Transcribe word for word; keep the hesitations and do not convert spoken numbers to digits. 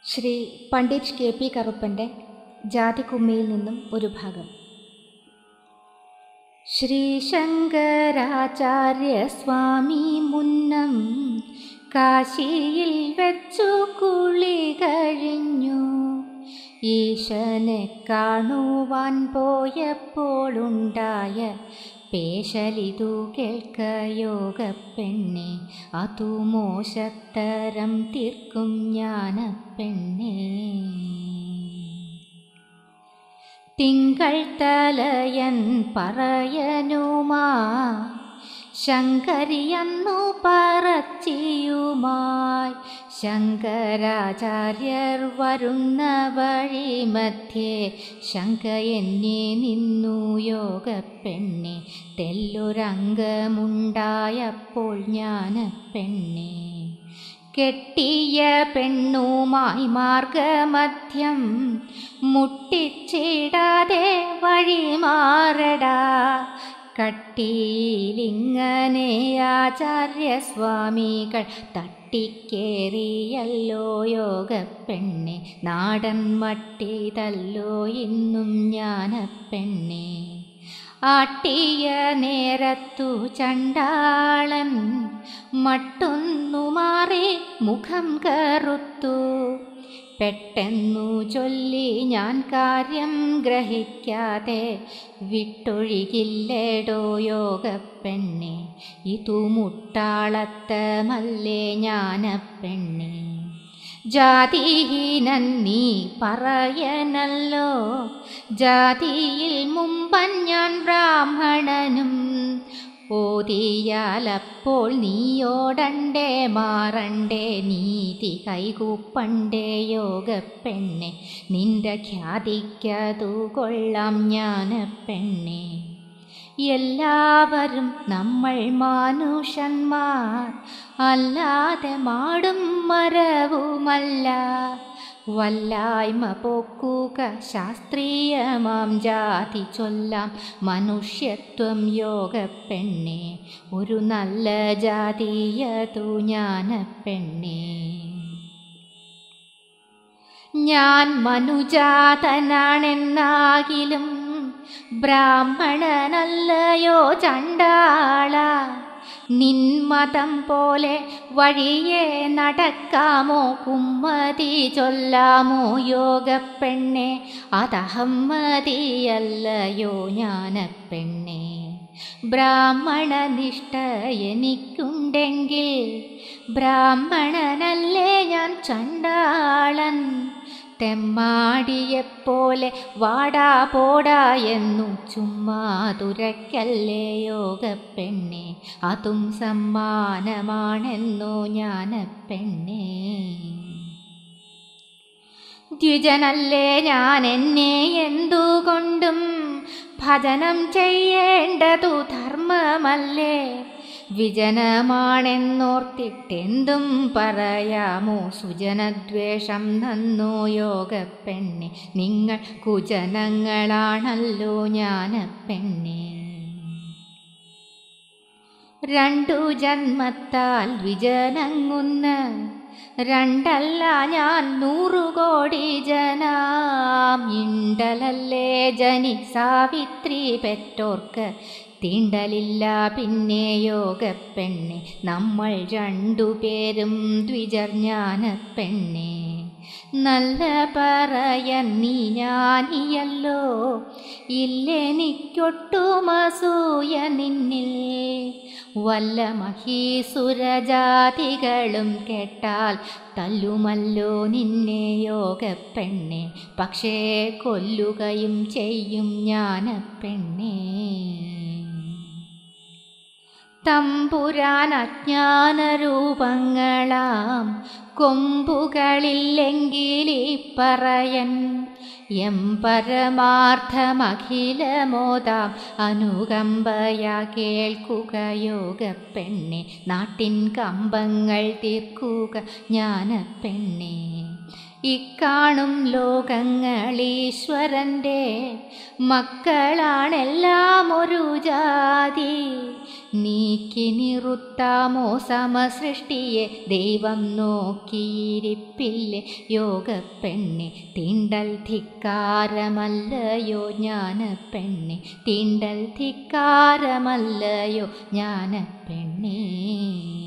Shri Pandit K P കറുപ്പൻ്റെ ജാതിക്കുമ്മിയിൽ നിന്നും ഒരു ഭാഗം. ശ്രീ ശങ്കരാചാര്യ സ്വാമി മുന്നം കാശിയിൽ വെച്ചു കുളി കഴിഞ്ഞു. ഈശനെ കാണുവാൻ പോയപ്പോഴുണ്ടായ പേശലിതു കേൾക്ക യോഗപ്പെണ്ണെ, അതു മോശത്തരം തീർക്കും ജ്ഞാനപ്പെണ്ണെ. തിങ്കൾ തലയൻ പറയനുമാ ശങ്കരിയന്നു പറച്ചിയുമായി, ശങ്കരാചാര്യർ വരുന്ന വഴി മധ്യേ ശങ്ക എന്നെ നിന്നു യോഗപ്പെണ്ണെ. തെല്ലൊരംഗമുണ്ടായപ്പോൾ ജ്ഞാനപ്പെണ്ണെ, കെട്ടിയ പെണ്ണുമായി മാർഗമധ്യം മുട്ടിച്ചിടാതെ വഴി മാറടാ. കട്ടിയിലിങ്ങനെ ആചാര്യസ്വാമികൾ തട്ടിക്കേറിയല്ലോ യോഗപ്പെണ്ണെ. നാടൻ മട്ടിതല്ലോ ഇന്നും ജ്ഞാനപ്പെണ്ണെ. ആട്ടിയ നേരത്തു ചണ്ടാളൻ മട്ടൊന്നു മാറി മുഖം കറുത്തു. പെട്ടെന്നു ചൊല്ലി ഞാൻ കാര്യം ഗ്രഹിക്കാതെ വിട്ടൊഴുകില്ലേടോ യോഗപ്പെണ്ണെ. ഇതു മുട്ടാളത്തമല്ലേ ജ്ഞാനപ്പെണ്ണെ. ജാതിഹീനൻ നീ പറയനല്ലോ, ജാതിയിൽ മുമ്പൻ ഞാൻ ബ്രാഹ്മണനും. ഓതിയാലപ്പോൾ നീയോടണ്ടേ മാറണ്ടേ, നീതി കൈകൂപ്പണ്ടേ യോഗപ്പെണ്ണെ. നിന്റെ ഖ്യാതിക്കതു കൊള്ളാം ജ്ഞാനപ്പെണ്ണെ. എല്ലാവരും നമ്മൾ മാനുഷന്മാർ, അല്ലാതെ മാടും മരവുമല്ല. വല്ലായ്മ പോക്കുക ശാസ്ത്രീയമാം ജാതി ചൊല്ലാം മനുഷ്യത്വം യോഗപ്പെണ്ണെ. ഒരു നല്ല ജാതിയതു ജ്ഞാനപ്പെണ്ണെ. ഞാൻ മനുജാതനാണെന്നാകിലും ബ്രാഹ്മണനല്ലയോ ചണ്ടാള. നിന്മതം പോലെ വഴിയെ നടക്കാമോ, കുമ്മതി ചൊല്ലാമോ യോഗപ്പെണ്ണെ. അതഹമ്മതിയല്ലയോ ജ്ഞാനപ്പെണ്ണെ. ബ്രാഹ്മണനിഷ്ഠ എനിക്കുണ്ടെങ്കിൽ ബ്രാഹ്മണനല്ലേ ഞാൻ ചണ്ടാളൻ. തെമ്മാടിയെപ്പോലെ വാടാ പോടാ എന്നു ചുമ്മാ തുരക്കല്ലേ യോഗപ്പെണ്ണെ. അതും സമ്മാനമാണെന്നോ ജ്ഞാനപ്പെണ്ണെ. ദ്വിജനല്ലേ ഞാൻ, എന്നെ എന്തുകൊണ്ടും ഭജനം ചെയ്യേണ്ടതു ധർമ്മമല്ലേ. വിജനമാണെന്നോർത്തിട്ടെന്തും പറയാമോ, സുജനദ്വേഷം നന്നോ യോഗപ്പെണ്ണെ. നിങ്ങൾ കുജനങ്ങളാണല്ലോ ജ്ഞാനപ്പെണ്ണെ. രണ്ടു ജന്മത്താൽ വിജനങ്ങുന്ന രണ്ടല്ല ഞാൻ നൂറുകോടി ജനാം. ഇണ്ടലല്ലേ ജനി സാവിത്രി പെറ്റോർക്ക് തീണ്ടലില്ല പിന്നെ യോഗപ്പെണ്ണെ. നമ്മൾ രണ്ടുപേരും ദ്വിജർ ജ്ഞാനപ്പെണ്ണെ. നല്ല പറയൻ നീ ജ്ഞാനിയല്ലോ, ഇല്ലെനിക്കൊട്ടുമസൂയ നിന്നിൽ. വല്ല മഹീസുരജാതികളും കേട്ടാൽ തല്ലുമല്ലോ നിന്നെ യോഗപ്പെണ്ണെ. പക്ഷേ കൊല്ലുകയും ചെയ്യും ജ്ഞാനപ്പെണ്ണെ. തമ്പുരാൻ അജ്ഞാനരൂപങ്ങളാം കൊമ്പുകളില്ലെങ്കിലീ പറയൻ. എം പരമാർത്ഥമഖിലമോദാം അനുകമ്പയാ കേൾക്കുക യോഗപ്പെണ്ണെ. നാട്ടിൻ കമ്പങ്ങൾ തീർക്കുക ജ്ഞാനപ്പെണ്ണെ. ഇക്കാണും ലോകങ്ങളീശ്വരൻ്റെ മക്കളാണെല്ലാം ഒരു ജാതി. നീക്കി നിറുത്താമോ സമസൃഷ്ടിയെ ദൈവം നോക്കിയിരിപ്പില്ലേ? യോഗപ്പെണ്ണെ തീണ്ടൽ ധിക്കാരമല്ലയോ ജ്ഞാനപ്പെണ്ണെ, തീണ്ടൽ ധിക്കാരമല്ലയോ ജ്ഞാനപ്പെണ്ണേ.